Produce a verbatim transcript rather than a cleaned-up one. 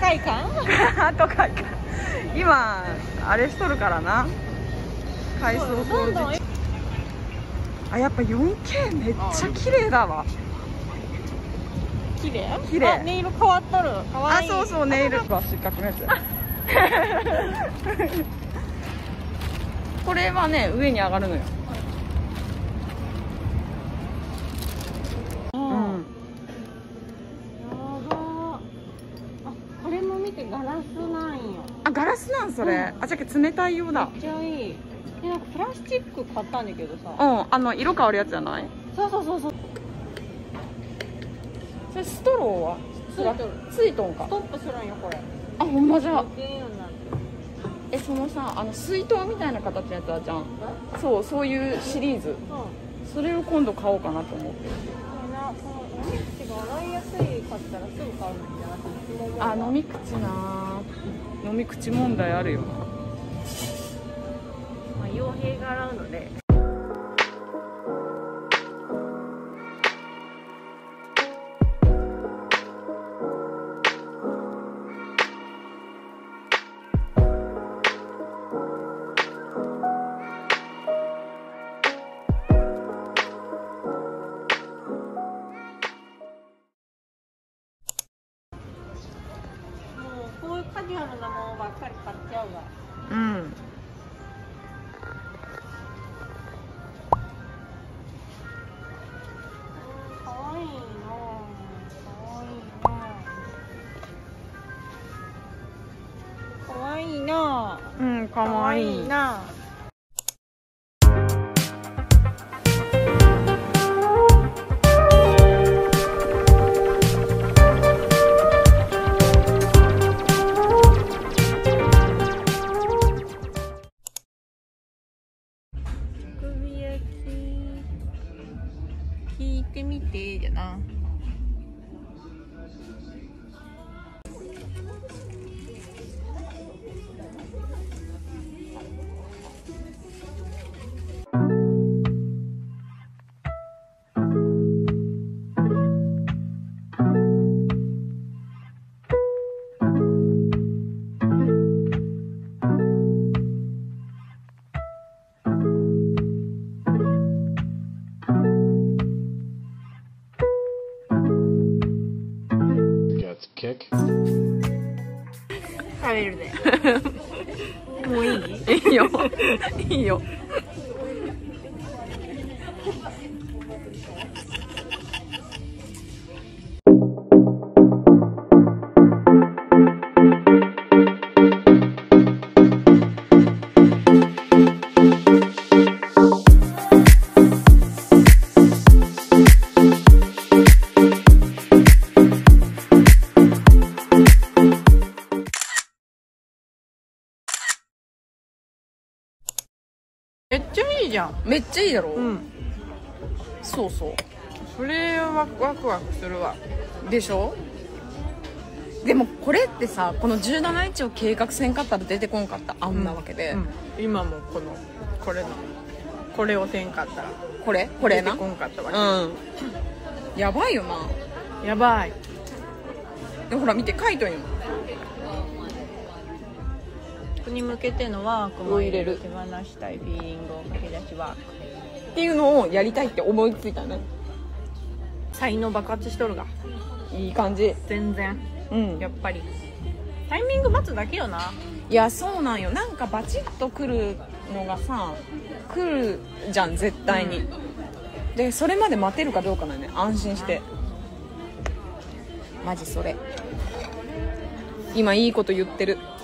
快感都会か今あれしとるからな、改装工事。あ、やっぱ よんケー めっちゃ綺麗だわ。 綺麗綺麗。 あ、ネイル変わっとる。かわいい。 あ、そうそう、ネイルは失格のやつこれはね、上に上がるのよ。 うん、やば。あ、これも見て、ガラスなんよ。 あ、ガラスなんそれ、うん、あ、じゃけ冷たいようだ。 めっちゃいい。で、なんかプラスチック買ったんだけどさ、 うん、あの色変わるやつじゃない？ そうそうそうそう。 それストローはついとる。 ついとんか。 ストップするんよこれ。 あ、ほんまじゃ。 え、 そのさ、あの水筒みたいな形のやつあるじゃん。そう、そういうシリーズ、うん、それを今度買おうかなと思ってる。 飲み口が洗いやすいかったらすぐ買うんじゃなくて。 あ、飲み口な、飲み口問題あるよな。 まあ傭兵が洗うので。カジュアルなものばっかり買っちゃうわ。 うん。 かわいいな。かわいいな。かわいいな。 うん、かわいいな。聞いてみてじゃな。食べるで。もういい？ いいよ。いいよ。 めっちゃいいじゃん。 めっちゃいいだろ。 うん。 そうそう。 それはワクワクするわ。 でしょ。でもこれってさ、このじゅうななインチを計画せんかったら出てこんかったあんなわけで、 うんうん、今もこのこれのこれをせんかったらこれこれな出てこんかったわけ。 うん。やばいよな。 やばい。 でほら見て書いとんよ。 に向けてのワークも入れる。手放したいフィーリングを駆け出しワークっていうのをやりたいって思いついたね。 才能爆発しとるが。 いい感じ。 全然。 うん。 やっぱりタイミング待つだけよな。 いやそうなんよ。なんかバチッとくるのがさ、来るじゃん絶対に、うん、でそれまで待てるかどうかなのね。安心して。マジそれ。今いいこと言ってる。